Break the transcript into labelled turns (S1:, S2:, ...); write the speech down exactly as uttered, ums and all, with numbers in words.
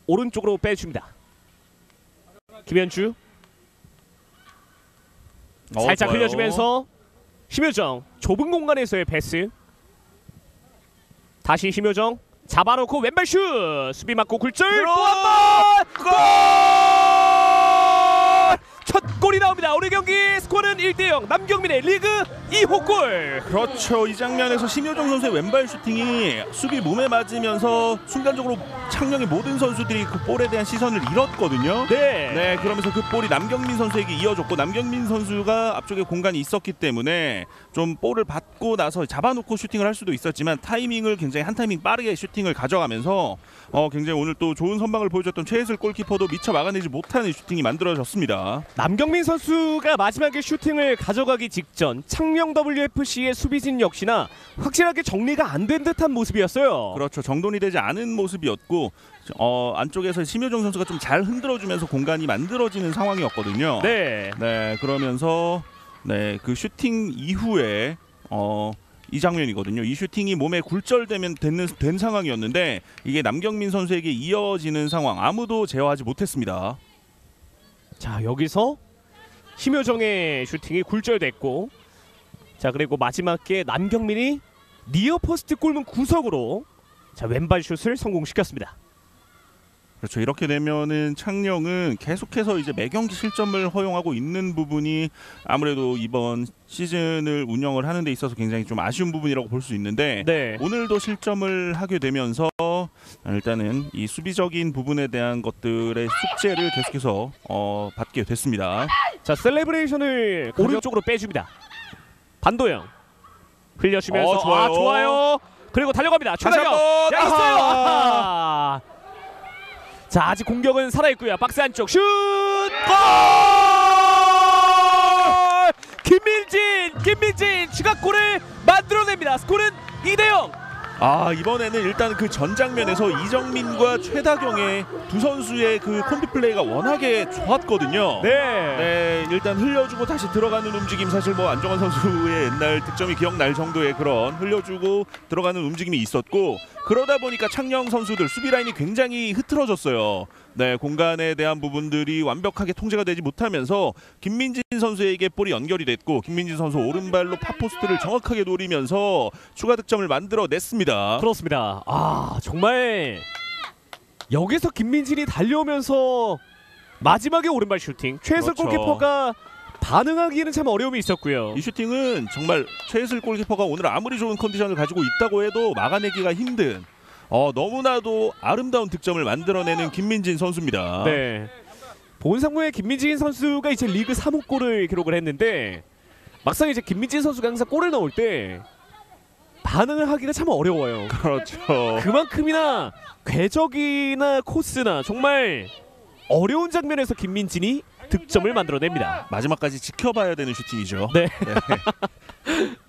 S1: 오른쪽으로 빼줍니다. 김현주
S2: 어,
S1: 살짝
S2: 좋아요.
S1: 흘려주면서 심효정 좁은 공간에서의 패스. 다시 심효정 잡아놓고 왼발 슛! 수비 맞고 굴절 또 한 번! 골! 첫 골이 나옵니다. 오늘 경기 스코어는 일 대 영. 남경민의 리그 이 호 골.
S2: 그렇죠. 이 장면에서 심효정 선수의 왼발 슈팅이 수비 몸에 맞으면서 순간적으로 창녕의 모든 선수들이 그 볼에 대한 시선을 잃었거든요.
S1: 네.
S2: 네, 그러면서 그 볼이 남경민 선수에게 이어졌고 남경민 선수가 앞쪽에 공간이 있었기 때문에 좀 볼을 받고 나서 잡아놓고 슈팅을 할 수도 있었지만 타이밍을 굉장히 한 타이밍 빠르게 슈팅을 가져가면서 어, 굉장히 오늘 또 좋은 선방을 보여줬던 최혜슬 골키퍼도 미처 막아내지 못하는 슈팅이 만들어졌습니다.
S1: 남경민 선수가 마지막에 슈팅을 가져가기 직전 창녕 더블유에프씨의 수비진 역시나 확실하게 정리가 안 된 듯한 모습이었어요.
S2: 그렇죠. 정돈이 되지 않은 모습이었고 어, 안쪽에서 심효정 선수가 좀 잘 흔들어주면서 공간이 만들어지는 상황이었거든요.
S1: 네.
S2: 네, 그러면서 네, 그 슈팅 이후에 어, 이 장면이거든요. 이 슈팅이 몸에 굴절되면 되는, 된 상황이었는데 이게 남경민 선수에게 이어지는 상황 아무도 제어하지 못했습니다.
S1: 자, 여기서 심효정의 슈팅이 굴절됐고, 자, 그리고 마지막에 남경민이 니어포스트 골문 구석으로 자, 왼발 슛을 성공시켰습니다.
S2: 그렇죠. 이렇게 되면은 창녕은 계속해서 이제 매경기 실점을 허용하고 있는 부분이 아무래도 이번 시즌을 운영을 하는 데 있어서 굉장히 좀 아쉬운 부분이라고 볼 수 있는데
S1: 네.
S2: 오늘도 실점을 하게 되면서 일단은 이 수비적인 부분에 대한 것들의 숙제를 계속해서 어, 받게 됐습니다.
S1: 자, 셀레브레이션을 오른쪽으로 빼줍니다. 반도영 흘려주면서
S2: 어, 좋아요.
S1: 아, 좋아요. 그리고 달려갑니다.
S2: 다시
S1: 최다경
S2: 한번.
S1: 야, 있어요.
S2: 아하.
S1: 아하. 자, 아직 공격은 살아있고요. 박스 안쪽 슛! 골! 김민진! 김민진 추가골을 만들어냅니다. 스코어는 이 대 영.
S2: 아, 이번에는 일단 그 전 장면에서 이정민과 최다경의 두 선수의 그 콤비 플레이가 워낙에 좋았거든요.
S1: 네.
S2: 네, 일단 흘려주고 다시 들어가는 움직임, 사실 뭐 안정환 선수의 옛날 득점이 기억날 정도의 그런 흘려주고 들어가는 움직임이 있었고, 그러다 보니까 창녕 선수들 수비 라인이 굉장히 흐트러졌어요. 네, 공간에 대한 부분들이 완벽하게 통제가 되지 못하면서 김민진 선수에게 볼이 연결이 됐고, 김민진 선수 오른발로 팝포스트를 정확하게 노리면서 추가 득점을 만들어냈습니다.
S1: 그렇습니다. 아, 정말 여기서 김민진이 달려오면서 마지막에 오른발 슈팅. 최혜슬
S2: 그렇죠.
S1: 골키퍼가 반응하기에는 참 어려움이 있었고요.
S2: 이 슈팅은 정말 최혜슬 골키퍼가 오늘 아무리 좋은 컨디션을 가지고 있다고 해도 막아내기가 힘든 어, 너무나도 아름다운 득점을 만들어내는 김민진 선수입니다.
S1: 네. 본상무의 김민진 선수가 이제 리그 삼 호 골을 기록을 했는데, 막상 이제 김민진 선수가 항상 골을 넣을 때 반응을 하기가 참 어려워요.
S2: 그렇죠.
S1: 그만큼이나 궤적이나 코스나 정말 어려운 장면에서 김민진이 득점을 만들어냅니다.
S2: 마지막까지 지켜봐야 되는 슈팅이죠.
S1: 네.
S2: 네.